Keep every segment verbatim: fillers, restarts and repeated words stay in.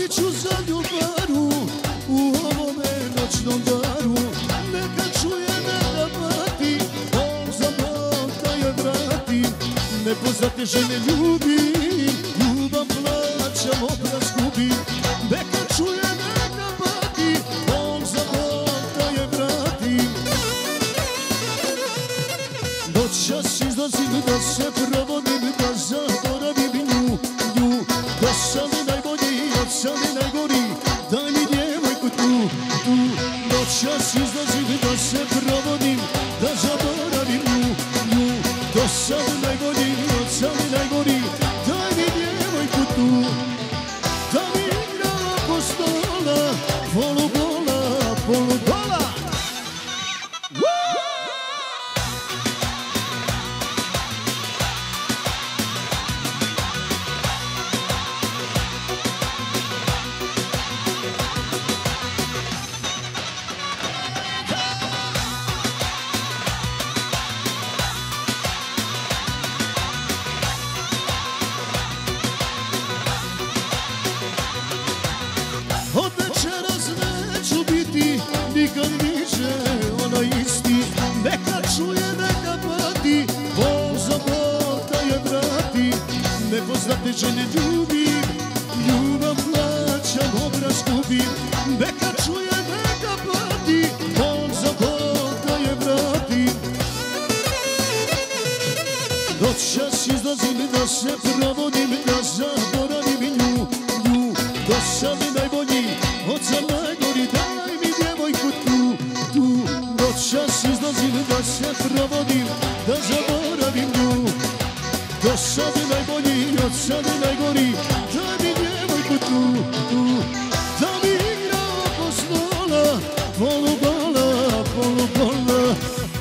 ću za ljubaru u ovome noćnom daru. Neka čuje, neka pati, Bog za Bog da je vrati. Nepoznate žene ljubim, ljubav plaćam, obraz gubim. Neka čuje, neka pati, Bog za Bog da je vrati. Noćas izlazim da se provodim, da zaboravim nju, nju. Da sam i najbolji, da sam i najgori, daj mi djevojku tu, tu. Noćas izlazim da se provodim, da zaboravim nju, nju. Da sam i najbolji, da sam i najgori, daj mi djevojku tu. Da mi igra oko stola, polugola, polugola. Od večeras neću biti nikad više onaj isti. Neka čuje, neka pati, Bog za Bog da je vrati. Nepoznate žene ljubim, ljubav plaćam, obraz gubim. Neka čuje, neka pati, Bog za Bog da je vrati. Noćas izlazim da se provodim, da zaboravim nju, nju. Da sam i najbolji, od sam najgori, daj mi djevojku tu, tu. Noćas izlazim da se provodim, da zaboravim nju. Da sam i najbolji, od sam i najgori, daj mi djevojku tu, tu. Da mi igra oko stola, polugola, polugola.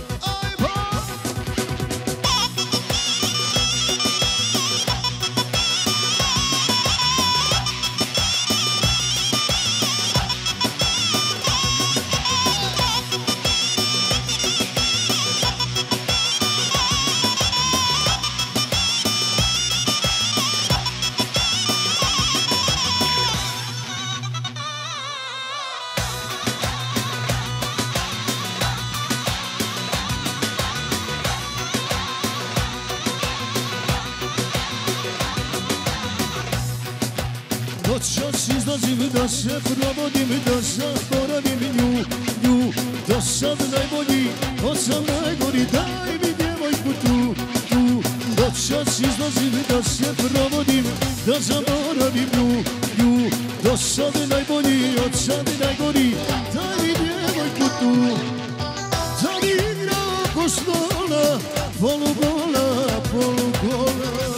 Noćas izlazim da se provodim, da zaboravim nju, nju. Da sam najbolji, od sam najgori, daj mi djevojku tu, tu. Noćas izlazim da se provodim, da zaboravim nju, nju. Da sam najbolji, od sam najgori, daj mi djevojku tu. Da mi igra oko stola, polugola, polugola.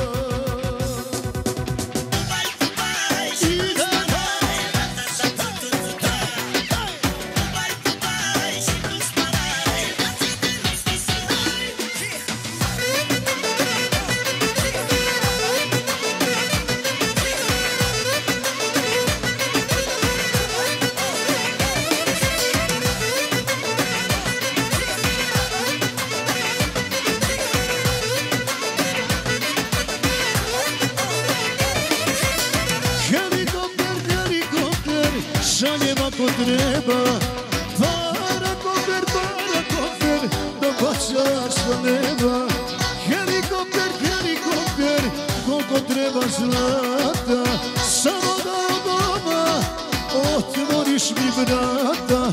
Šaljem ako treba, parakofer, parakofer, da bacaš sa neba. Helikopter, helikopter, koliko treba zlata, samo da od doma otvoriš mi vrata.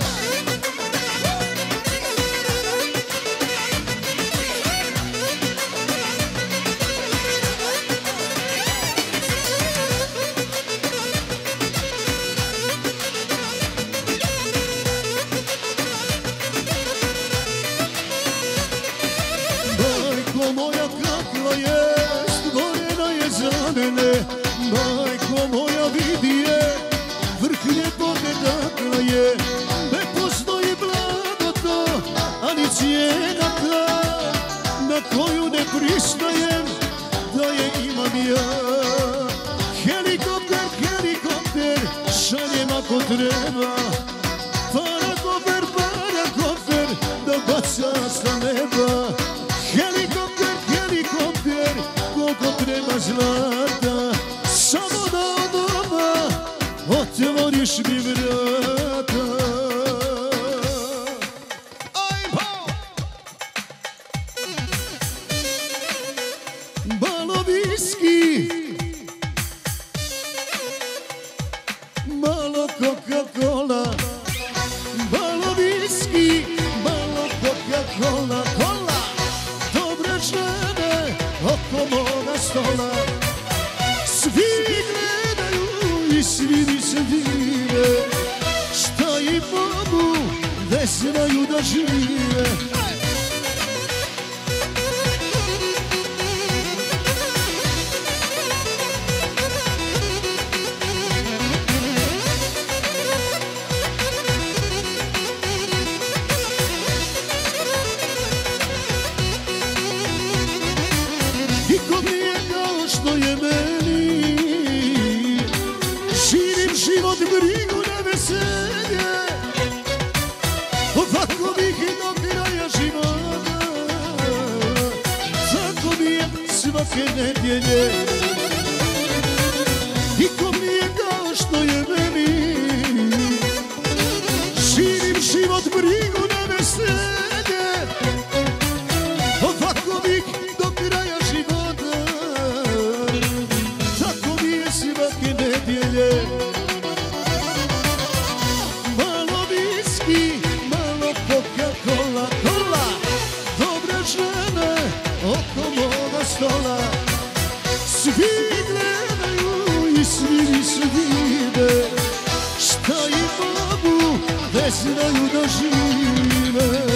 Majko moja kakva jest, voljena je za mene. Majko moja vidi je, vrh ljepote kakva je. Ne postoji blago to, ani cijena ta, na koju ne pristajem da je imam ja. Helikopter, helikopter, šaljem ako treba, parakofer, parakofer, da baca sa neba. Helikopter, helikopter, koliko treba zlata, samo da od doma Coca-Cola, cola. Dobre žene oko moga stola. Svi gledaju i svi mi se dive, šta im mogu, ne znaju da žive. Niko nije kao što je meni, živim život brigu na veselje, ovako bih i do kraja života, tako mi je svake nedjelje. Niko nije kao što je meni, živim život brigu na veselje, ovako bih do kraja života, tako mi je svake nedjelje. Malo viski, malo Coca-Cola, cola. Dobre žene oko moga stola. Svi gledaju i svi mi se dive, šta im mogu, ne znaju da žive.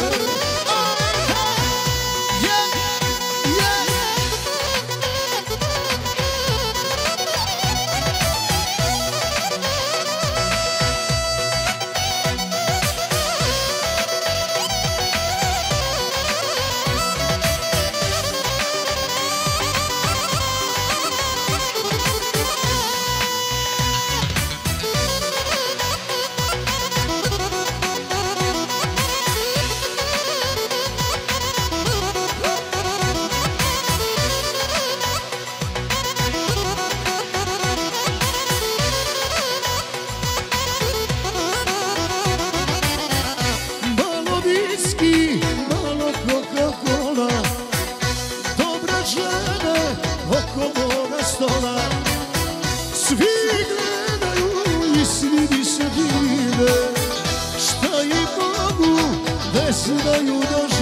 Malo Coca-Cola, dobre žene oko moga stola. Svi gledaju i svi mi se dive, šta im mogu, ne znaju da